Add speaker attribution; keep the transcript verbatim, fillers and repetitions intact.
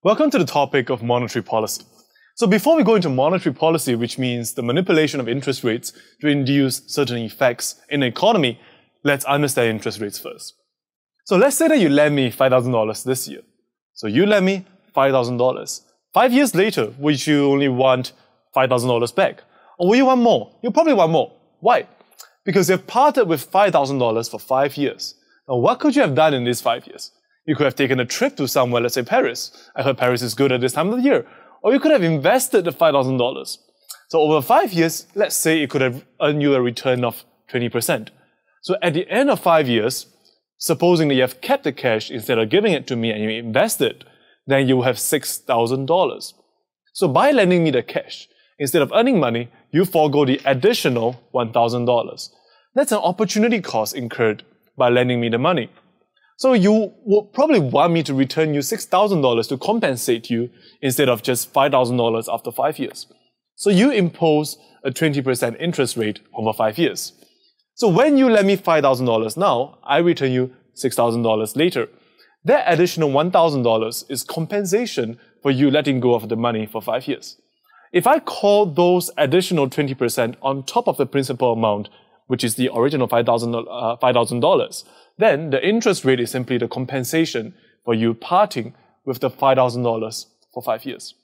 Speaker 1: Welcome to the topic of monetary policy. So before we go into monetary policy, which means the manipulation of interest rates to induce certain effects in the economy, let's understand interest rates first. So let's say that you lend me five thousand dollars this year. So you lend me five thousand dollars. Five years later, would you only want five thousand dollars back? Or will you want more? You'll probably want more. Why? Because you've parted with five thousand dollars for five years. Now, what could you have done in these five years? You could have taken a trip to somewhere, let's say Paris. I heard Paris is good at this time of the year. Or you could have invested the five thousand dollars. So over five years, let's say it could have earned you a return of twenty percent. So at the end of five years, supposing that you have kept the cash instead of giving it to me and you invested, then you will have six thousand dollars. So by lending me the cash, instead of earning money, you forego the additional one thousand dollars. That's an opportunity cost incurred by lending me the money. So you would probably want me to return you six thousand dollars to compensate you instead of just five thousand dollars after five years. So you impose a twenty percent interest rate over five years. So when you lend me five thousand dollars now, I return you six thousand dollars later. That additional one thousand dollars is compensation for you letting go of the money for five years. If I call those additional twenty percent on top of the principal amount, which is the original five thousand dollars, then the interest rate is simply the compensation for you parting with the five thousand dollars for five years.